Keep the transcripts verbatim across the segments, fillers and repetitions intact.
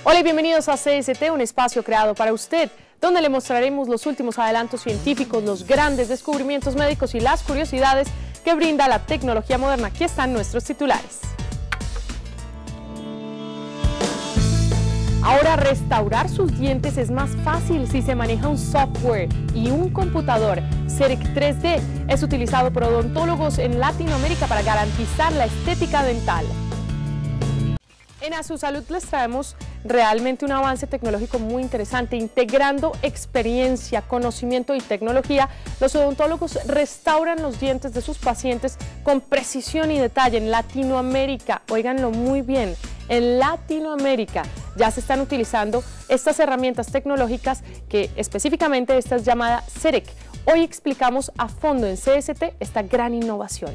Hola y bienvenidos a C S T, un espacio creado para usted, donde le mostraremos los últimos adelantos científicos, los grandes descubrimientos médicos y las curiosidades que brinda la tecnología moderna. Aquí están nuestros titulares. Ahora restaurar sus dientes es más fácil si se maneja un software y un computador. CEREC tres D es utilizado por odontólogos en Latinoamérica para garantizar la estética dental. En A Su Salud les traemos realmente un avance tecnológico muy interesante. Integrando experiencia, conocimiento y tecnología, los odontólogos restauran los dientes de sus pacientes con precisión y detalle en Latinoamérica. Óiganlo muy bien, en Latinoamérica ya se están utilizando estas herramientas tecnológicas que específicamente esta es llamada CEREC. Hoy explicamos a fondo en C S T esta gran innovación.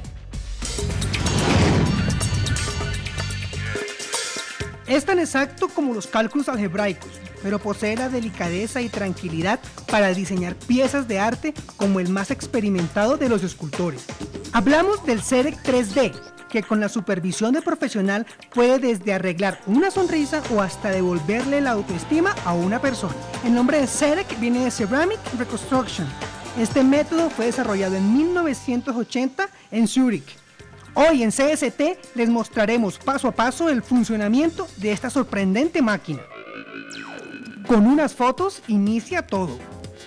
Es tan exacto como los cálculos algebraicos, pero posee la delicadeza y tranquilidad para diseñar piezas de arte como el más experimentado de los escultores. Hablamos del CEREC tres D, que con la supervisión de profesional puede desde arreglar una sonrisa o hasta devolverle la autoestima a una persona. El nombre de CEREC viene de Ceramic Reconstruction. Este método fue desarrollado en mil novecientos ochenta en Zúrich. Hoy en C S T les mostraremos paso a paso el funcionamiento de esta sorprendente máquina. Con unas fotos inicia todo.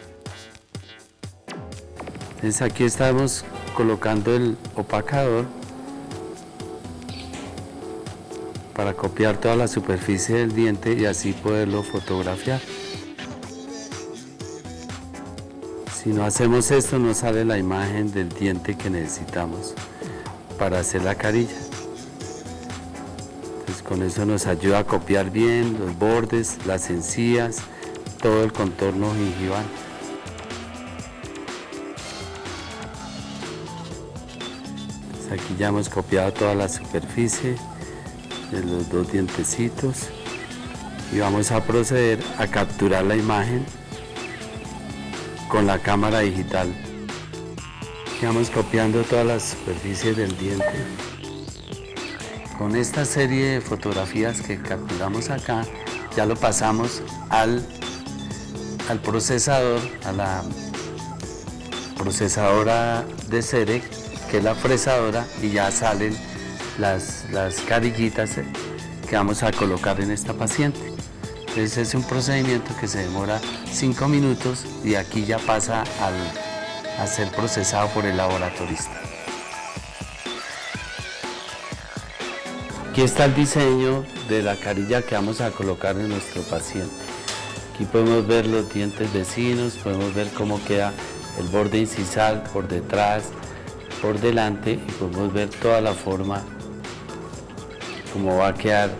Entonces aquí estamos colocando el opacador para copiar toda la superficie del diente y así poderlo fotografiar. Si no hacemos esto no sale la imagen del diente que necesitamos para hacer la carilla. Entonces con eso nos ayuda a copiar bien los bordes, las encías, todo el contorno gingival. Entonces aquí ya hemos copiado toda la superficie de los dos dientecitos y vamos a proceder a capturar la imagen con la cámara digital. Vamos copiando todas las superficies del diente. Con esta serie de fotografías que capturamos acá, ya lo pasamos al, al procesador, a la procesadora de CEREC, que es la fresadora, y ya salen las, las carillitas que vamos a colocar en esta paciente. Entonces es un procedimiento que se demora cinco minutos y aquí ya pasa al a ser procesado por el laboratorista. Aquí está el diseño de la carilla que vamos a colocar en nuestro paciente. Aquí podemos ver los dientes vecinos, podemos ver cómo queda el borde incisal por detrás, por delante, y podemos ver toda la forma, cómo va a quedar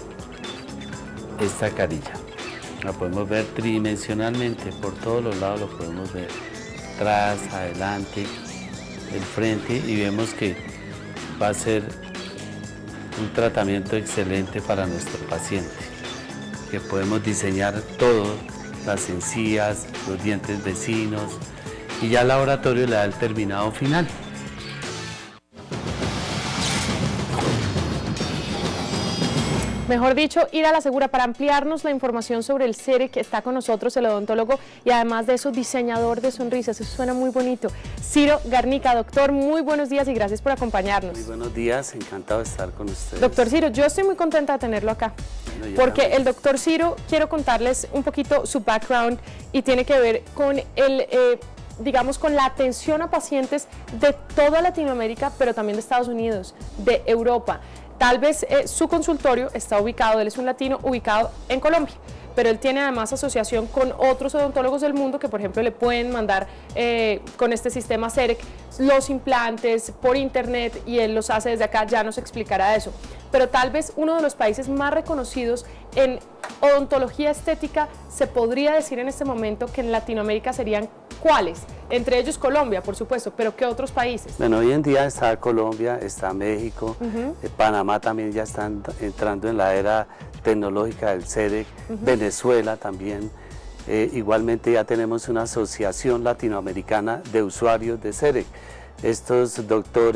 esta carilla. La podemos ver tridimensionalmente, por todos los lados lo podemos ver. Atrás, adelante, el frente, y vemos que va a ser un tratamiento excelente para nuestro paciente, que podemos diseñar todo, las encías, los dientes vecinos, y ya el laboratorio le da el terminado final. Mejor dicho, ir a la segura. Para ampliarnos la información sobre el CEREC está con nosotros el odontólogo y además de eso diseñador de sonrisas. Eso suena muy bonito. Ciro Garnica, doctor, muy buenos días y gracias por acompañarnos. Muy buenos días, encantado de estar con ustedes. Doctor Ciro, yo estoy muy contenta de tenerlo acá, bueno, porque también. El doctor Ciro, quiero contarles un poquito su background y tiene que ver con el... Eh, digamos, con la atención a pacientes de toda Latinoamérica, pero también de Estados Unidos, de Europa. Tal vez eh, su consultorio está ubicado, él es un latino ubicado en Colombia, pero él tiene además asociación con otros odontólogos del mundo que, por ejemplo, le pueden mandar eh, con este sistema CEREC los implantes por internet y él los hace desde acá, ya nos explicará eso. Pero tal vez uno de los países más reconocidos en odontología estética, se podría decir en este momento que en Latinoamérica serían ¿cuáles? Entre ellos Colombia, por supuesto, pero ¿qué otros países? Bueno, hoy en día está Colombia, está México, uh-huh. eh, Panamá también ya están entrando en la era tecnológica del CEREC, uh-huh. Venezuela también, eh, igualmente ya tenemos una asociación latinoamericana de usuarios de CEREC. Estos doctores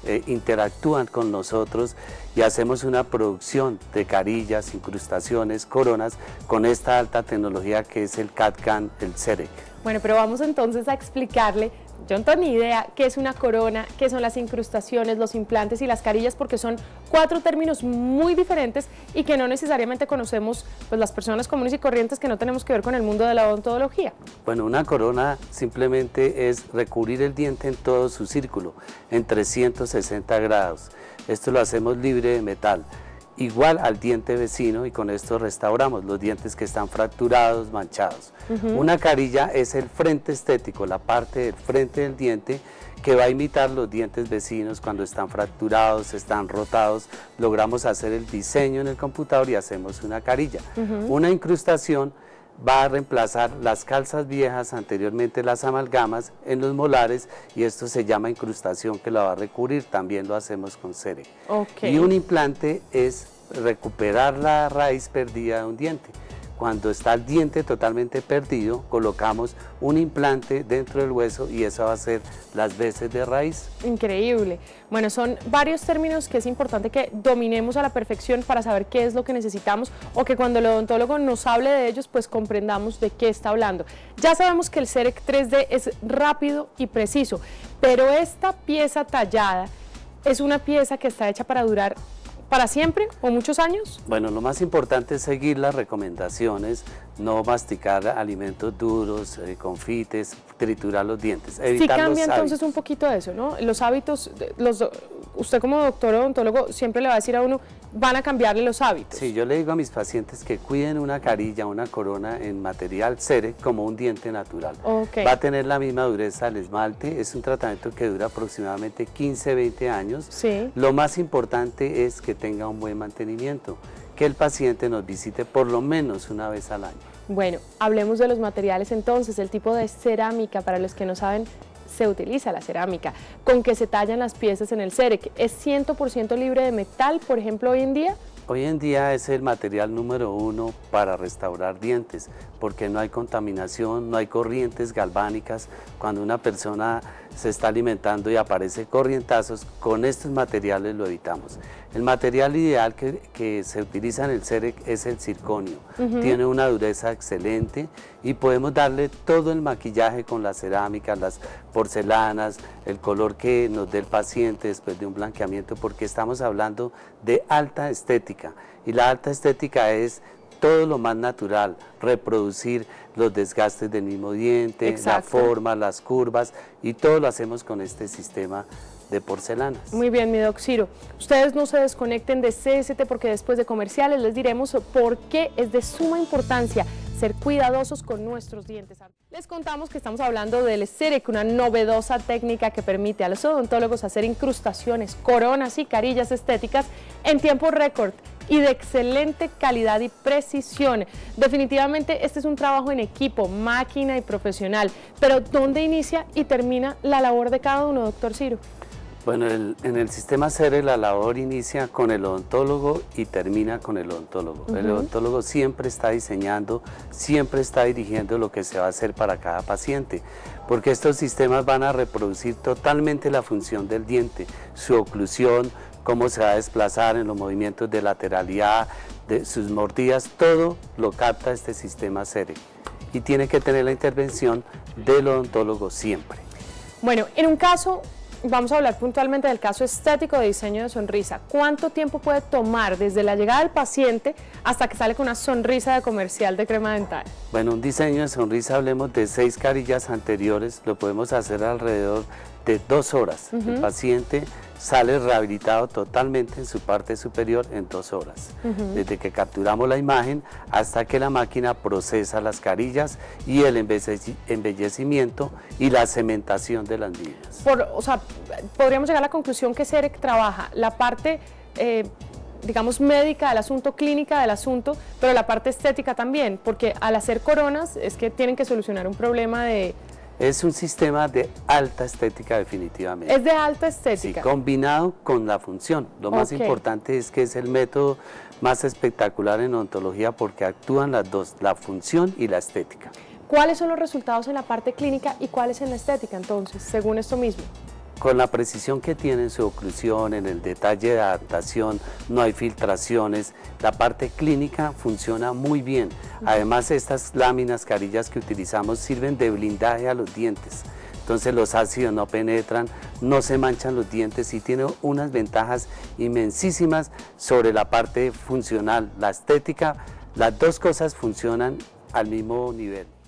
eh, interactúan con nosotros y hacemos una producción de carillas, incrustaciones, coronas con esta alta tecnología que es el C A D C A M, el CEREC. Bueno, pero vamos entonces a explicarle, yo no tengo ni idea qué es una corona, qué son las incrustaciones, los implantes y las carillas, porque son cuatro términos muy diferentes y que no necesariamente conocemos pues, las personas comunes y corrientes que no tenemos que ver con el mundo de la odontología. Bueno, una corona simplemente es recubrir el diente en todo su círculo, en trescientos sesenta grados. Esto lo hacemos libre de metal, igual al diente vecino, y con esto restauramos los dientes que están fracturados, manchados. Uh-huh. Una carilla es el frente estético, la parte del frente del diente que va a imitar los dientes vecinos cuando están fracturados, están rotados. Logramos hacer el diseño en el computador y hacemos una carilla. Uh-huh. Una incrustación va a reemplazar las calzas viejas, anteriormente las amalgamas, en los molares, y esto se llama incrustación, que la va a recubrir, también lo hacemos con CEREC. Okay. Y un implante es recuperar la raíz perdida de un diente. Cuando está el diente totalmente perdido, colocamos un implante dentro del hueso y eso va a ser las veces de raíz. Increíble. Bueno, son varios términos que es importante que dominemos a la perfección para saber qué es lo que necesitamos, o que cuando el odontólogo nos hable de ellos, pues comprendamos de qué está hablando. Ya sabemos que el CEREC tres D es rápido y preciso, pero esta pieza tallada es una pieza que está hecha para durar ¿para siempre o muchos años? Bueno, lo más importante es seguir las recomendaciones, no masticar alimentos duros, eh, confites, triturar los dientes, evitar sí cambia los entonces hábitos. Un poquito de eso, ¿no? Los hábitos, los, usted como doctor odontólogo siempre le va a decir a uno, van a cambiarle los hábitos. Sí, yo le digo a mis pacientes que cuiden una carilla, una corona en material CEREC como un diente natural. Okay. Va a tener la misma dureza del esmalte, es un tratamiento que dura aproximadamente quince a veinte años. Sí. Lo más importante es que tenga un buen mantenimiento, que el paciente nos visite por lo menos una vez al año. Bueno, hablemos de los materiales entonces, el tipo de cerámica, para los que no saben, se utiliza la cerámica, con que se tallan las piezas en el CEREC. ¿Es cien por ciento libre de metal, por ejemplo, hoy en día? Hoy en día es el material número uno para restaurar dientes, porque no hay contaminación, no hay corrientes galvánicas. Cuando una persona se está alimentando y aparece corrientazos, con estos materiales lo evitamos. El material ideal que, que se utiliza en el CEREC es el circonio. Uh-huh. Tiene una dureza excelente y podemos darle todo el maquillaje con la cerámica, las porcelanas, el color que nos dé el paciente después de un blanqueamiento, porque estamos hablando de alta estética, y la alta estética es todo lo más natural, reproducir los desgastes del mismo diente, exacto, la forma, las curvas, y todo lo hacemos con este sistema de porcelanas. Muy bien, mi doc Ciro. Ustedes no se desconecten de C S T, porque después de comerciales les diremos por qué es de suma importancia ser cuidadosos con nuestros dientes. Les contamos que estamos hablando del CEREC, una novedosa técnica que permite a los odontólogos hacer incrustaciones, coronas y carillas estéticas en tiempo récord y de excelente calidad y precisión. Definitivamente este es un trabajo en equipo, máquina y profesional, pero ¿dónde inicia y termina la labor de cada uno, doctor Ciro? Bueno, el, en el sistema CEREC la labor inicia con el odontólogo y termina con el odontólogo. Uh-huh. El odontólogo siempre está diseñando, siempre está dirigiendo lo que se va a hacer para cada paciente, porque estos sistemas van a reproducir totalmente la función del diente, su oclusión, cómo se va a desplazar en los movimientos de lateralidad, de sus mordidas, todo lo capta este sistema CEREC y tiene que tener la intervención del odontólogo siempre. Bueno, en un caso, vamos a hablar puntualmente del caso estético de diseño de sonrisa. ¿Cuánto tiempo puede tomar desde la llegada del paciente hasta que sale con una sonrisa de comercial de crema dental? Bueno, un diseño de sonrisa, hablemos de seis carillas anteriores, lo podemos hacer alrededor de dos horas. Uh-huh. El paciente sale rehabilitado totalmente en su parte superior en dos horas, uh-huh, desde que capturamos la imagen hasta que la máquina procesa las carillas y el embellecimiento y la cementación de las mismas. Por, o sea, podríamos llegar a la conclusión que CEREC trabaja la parte, eh, digamos, médica del asunto, clínica del asunto, pero la parte estética también, porque al hacer coronas es que tienen que solucionar un problema de... Es un sistema de alta estética definitivamente. Es de alta estética. Sí, combinado con la función. Lo okay. más importante es que es el método más espectacular en odontología porque actúan las dos, la función y la estética. ¿Cuáles son los resultados en la parte clínica y cuáles en la estética entonces, según esto mismo? con la precisión que tiene en su oclusión, en el detalle de adaptación, no hay filtraciones, la parte clínica funciona muy bien. Además, estas láminas, carillas que utilizamos sirven de blindaje a los dientes. Entonces los ácidos no penetran, no se manchan los dientes y tiene unas ventajas inmensísimas sobre la parte funcional, la estética. Las dos cosas funcionan al mismo nivel.